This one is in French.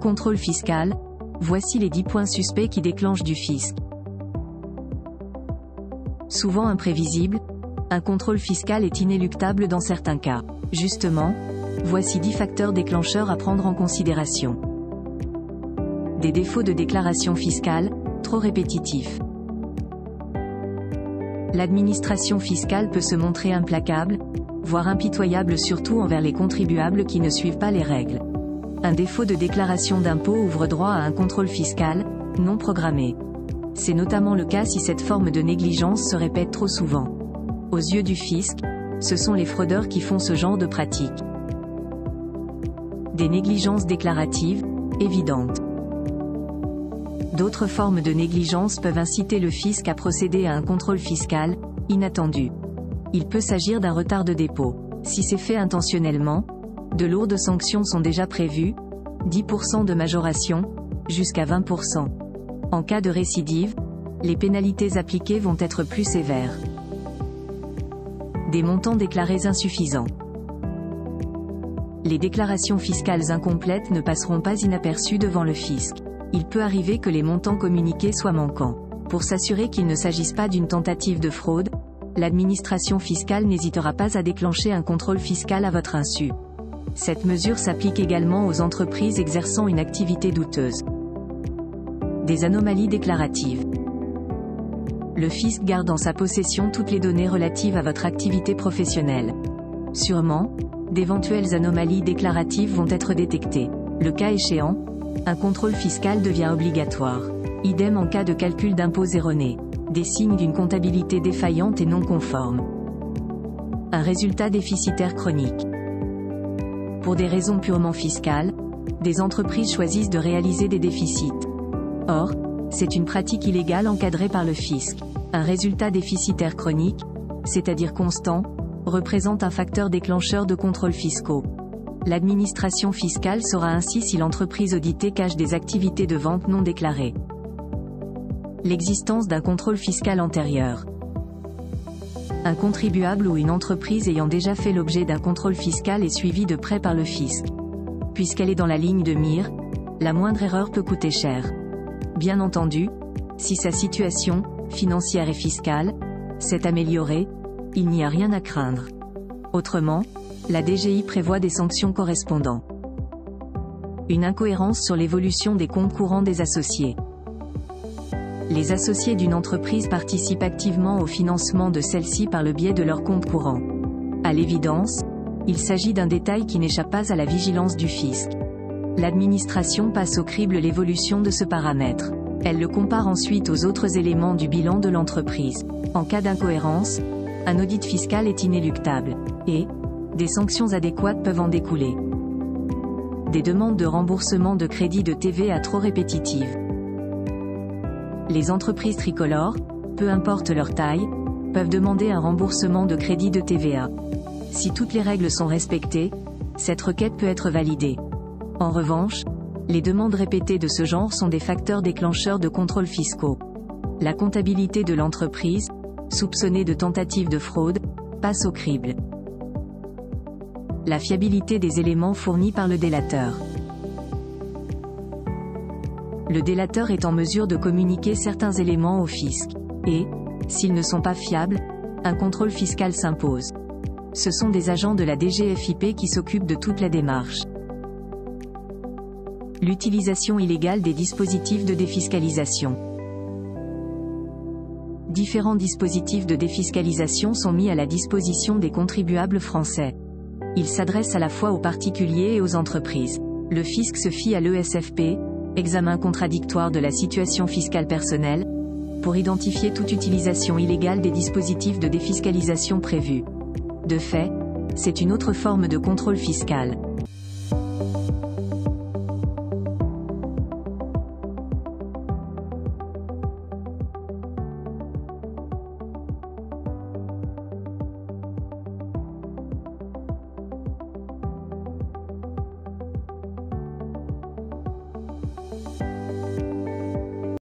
Contrôle fiscal, voici les 10 points suspects qui déclenchent du fisc. Souvent imprévisible, un contrôle fiscal est inéluctable dans certains cas. Justement, voici 10 facteurs déclencheurs à prendre en considération. Des défauts de déclaration fiscale, trop répétitifs. L'administration fiscale peut se montrer implacable, voire impitoyable surtout envers les contribuables qui ne suivent pas les règles. Un défaut de déclaration d'impôt ouvre droit à un contrôle fiscal, non programmé. C'est notamment le cas si cette forme de négligence se répète trop souvent. Aux yeux du fisc, ce sont les fraudeurs qui font ce genre de pratique. Des négligences déclaratives, évidentes. D'autres formes de négligence peuvent inciter le fisc à procéder à un contrôle fiscal, inattendu. Il peut s'agir d'un retard de dépôt. Si c'est fait intentionnellement, de lourdes sanctions sont déjà prévues, 10% de majoration, jusqu'à 20%. En cas de récidive, les pénalités appliquées vont être plus sévères. Des montants déclarés insuffisants. Les déclarations fiscales incomplètes ne passeront pas inaperçues devant le fisc. Il peut arriver que les montants communiqués soient manquants. Pour s'assurer qu'il ne s'agisse pas d'une tentative de fraude, l'administration fiscale n'hésitera pas à déclencher un contrôle fiscal à votre insu. Cette mesure s'applique également aux entreprises exerçant une activité douteuse. Des anomalies déclaratives. Le fisc garde en sa possession toutes les données relatives à votre activité professionnelle. Sûrement, d'éventuelles anomalies déclaratives vont être détectées. Le cas échéant, un contrôle fiscal devient obligatoire. Idem en cas de calcul d'impôts erronés. Des signes d'une comptabilité défaillante et non conforme. Un résultat déficitaire chronique. Pour des raisons purement fiscales, des entreprises choisissent de réaliser des déficits. Or, c'est une pratique illégale encadrée par le fisc. Un résultat déficitaire chronique, c'est-à-dire constant, représente un facteur déclencheur de contrôles fiscaux. L'administration fiscale saura ainsi si l'entreprise auditée cache des activités de vente non déclarées. L'existence d'un contrôle fiscal antérieur. Un contribuable ou une entreprise ayant déjà fait l'objet d'un contrôle fiscal est suivi de près par le fisc. Puisqu'elle est dans la ligne de mire, la moindre erreur peut coûter cher. Bien entendu, si sa situation, financière et fiscale, s'est améliorée, il n'y a rien à craindre. Autrement, la DGI prévoit des sanctions correspondantes. Une incohérence sur l'évolution des comptes courants des associés. Les associés d'une entreprise participent activement au financement de celle-ci par le biais de leurs comptes courants. À l'évidence, il s'agit d'un détail qui n'échappe pas à la vigilance du fisc. L'administration passe au crible l'évolution de ce paramètre. Elle le compare ensuite aux autres éléments du bilan de l'entreprise. En cas d'incohérence, un audit fiscal est inéluctable. Et des sanctions adéquates peuvent en découler. Des demandes de remboursement de crédits de TVA trop répétitives. Les entreprises tricolores, peu importe leur taille, peuvent demander un remboursement de crédits de TVA. Si toutes les règles sont respectées, cette requête peut être validée. En revanche, les demandes répétées de ce genre sont des facteurs déclencheurs de contrôles fiscaux. La comptabilité de l'entreprise, soupçonnée de tentative de fraude, passe au crible. La fiabilité des éléments fournis par le délateur. Le délateur est en mesure de communiquer certains éléments au fisc. Et, s'ils ne sont pas fiables, un contrôle fiscal s'impose. Ce sont des agents de la DGFiP qui s'occupent de toute la démarche. L'utilisation illégale des dispositifs de défiscalisation. Différents dispositifs de défiscalisation sont mis à la disposition des contribuables français. Ils s'adressent à la fois aux particuliers et aux entreprises. Le fisc se fie à l'ESFP, examen contradictoire de la situation fiscale personnelle, pour identifier toute utilisation illégale des dispositifs de défiscalisation prévus. De fait, c'est une autre forme de contrôle fiscal.